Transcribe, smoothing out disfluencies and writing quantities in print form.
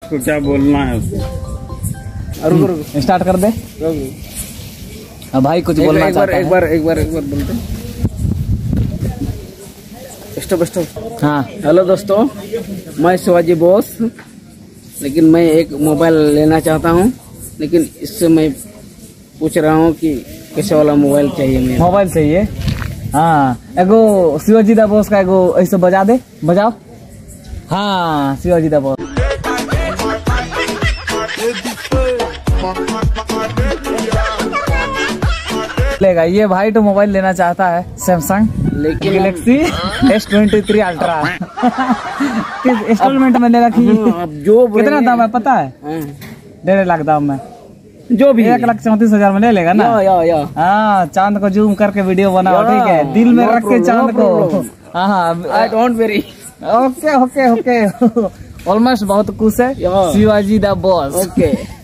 उसको क्या बोलना है उसको। स्टार्ट कर दे। अब भाई कुछ बोलना चाहता है। एक बार बोलते। स्टॉप। हाँ हेलो दोस्तों, मैं शिवाजी बोस। लेकिन मैं एक मोबाइल लेना चाहता हूँ, लेकिन इससे मैं पूछ रहा हूँ कि कैसे वाला मोबाइल चाहिए मेरे। मोबाइल चाहिए। हाँ एगो शिवाजी दा बोस का एगो ऐसे बजा दे, बजाओ। हाँ शिवाजी दा बोस लेगा। ये भाई तो मोबाइल लेना चाहता है सैमसंग लेकिन गैलेक्सी S23 अल्ट्रा। किस इंस्टॉलमेंट में लेगा कि अब जो कितना दाम है पता है? 1.5 लाख दाम में, जो भी 1,34,000 में ले लेगा ना। या हाँ चांद को जूम करके वीडियो बनाओ, ठीक है? दिल में रख के चांद को। हाँ I don't very. Okay almost बहुत खुश है शिवाजी दा बॉस। ओके